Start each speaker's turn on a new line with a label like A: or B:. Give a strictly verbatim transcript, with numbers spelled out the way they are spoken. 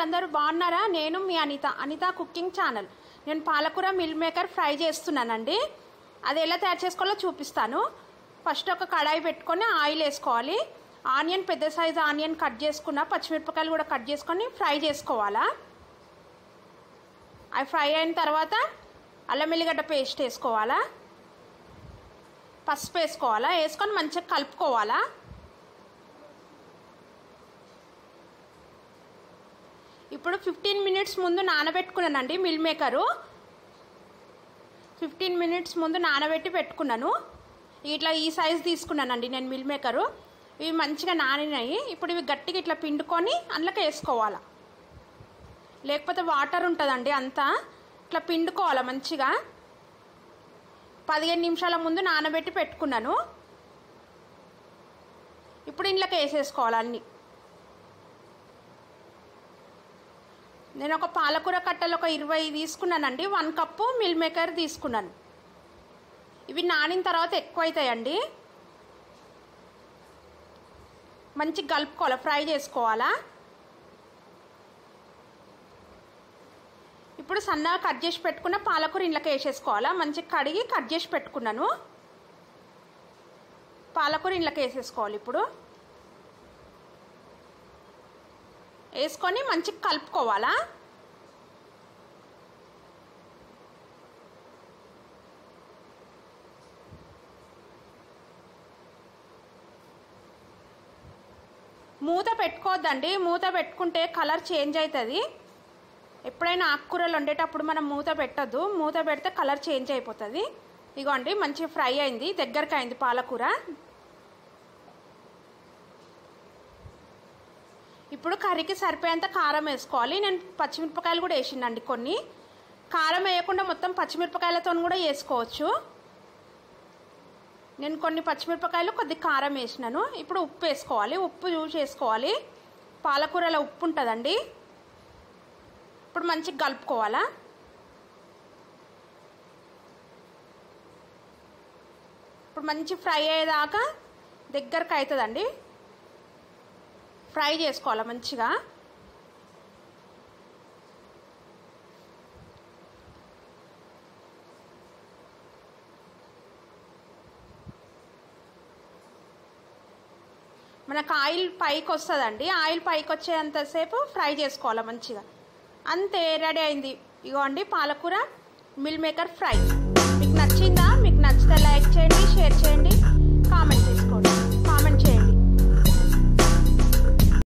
A: అందరూ బాగున్నారా? నేను మీ అనిత అనిత కుకింగ్ ఛానల్. నేను పాలకూర మిల్ మేకర్ ఫ్రై చేస్తున్నానండి. అది ఎలా తయారు చేసుకోవాలో చూపిస్తాను. ఫస్ట్ ఒక కడాయి పెట్టుకొని ఆయిల్ వేసుకోవాలి. ఆనియన్ పెద్ద సైజు ఆనియన్ కట్ చేసుకున్న, పచ్చిమిరపకాయలు కూడా కట్ చేసుకొని ఫ్రై చేసుకోవాలా. అవి ఫ్రై అయిన తర్వాత అల్లం వెల్లిగడ్డ పేస్ట్ వేసుకోవాలా, పసుపు వేసుకోవాలా, వేసుకొని మంచిగా కలుపుకోవాలా. ఇప్పుడు ఫిఫ్టీన్ మినిట్స్ ముందు నానబెట్టుకున్నానండి మిల్ మేకరు. ఫిఫ్టీన్ మినిట్స్ ముందు నానబెట్టి పెట్టుకున్నాను. ఇట్లా ఈ సైజు తీసుకున్నానండి నేను మిల్ మేకరు. ఇవి మంచిగా నానినాయి. ఇప్పుడు ఇవి గట్టిగా ఇట్లా పిండుకొని అందులోకి వేసుకోవాలా, లేకపోతే వాటర్ ఉంటుందండి అంతా. ఇట్లా పిండుకోవాలా మంచిగా. పదిహేను నిమిషాల ముందు నానబెట్టి పెట్టుకున్నాను. ఇప్పుడు ఇంట్లోకి వేసేసుకోవాలి అన్నీ. నేను ఒక పాలకూర కట్టలు ఒక ఇరవై తీసుకున్నానండి. వన్ కప్పు మిల్ మేకర్ తీసుకున్నాను. ఇవి నానిన తర్వాత ఎక్కువ అవుతాయండి. మంచిగా కలుపుకోవాలి, ఫ్రై చేసుకోవాలా. ఇప్పుడు సన్నగా కట్ చేసి పెట్టుకున్న పాలకూర ఇంట్లోకి వేసేసుకోవాలా. మంచిగా కడిగి కట్ చేసి పెట్టుకున్నాను. పాలకూర ఇంట్లోకి వేసేసుకోవాలి. ఇప్పుడు వేసుకొని మంచిగా కలుపుకోవాలా. మూత పెట్టుకోవద్దండి. మూత పెట్టుకుంటే కలర్ చేంజ్ అవుతుంది. ఎప్పుడైనా ఆకుకూరలు వండేటప్పుడు మనం మూత పెట్టద్దు. మూత పెడితే కలర్ చేంజ్ అయిపోతుంది. ఇగోండి మంచిగా ఫ్రై అయింది, దగ్గరికి అయింది పాలకూర. ఇప్పుడు కర్రీకి సరిపోయేంత కారం వేసుకోవాలి. నేను పచ్చిమిరపకాయలు కూడా వేసిండండి కొన్ని. కారం వేయకుండా మొత్తం పచ్చిమిరపకాయలతో కూడా వేసుకోవచ్చు. నేను కొన్ని పచ్చిమిరపకాయలు కొద్ది కారం వేసినాను. ఇప్పుడు ఉప్పు వేసుకోవాలి. ఉప్పు చూసి వేసుకోవాలి. పాలకూరలో ఉప్పు ఉంటుందండి. ఇప్పుడు మంచిగా కలుపుకోవాలా. ఇప్పుడు మంచి ఫ్రై అయ్యేదాకా దగ్గరకు అవుతుందండి. ఫ్రై చేసుకోవాలి మంచిగా. మనకు ఆయిల్ పైకి వస్తుందండి. ఆయిల్ పైకి వచ్చేంతసేపు ఫ్రై చేసుకోవాలి మంచిగా. అంతే, రెడీ అయింది. ఇగోండి పాలకూర మిల్ మేకర్ ఫ్రై. మీకు నచ్చిందా? మీకు నచ్చితే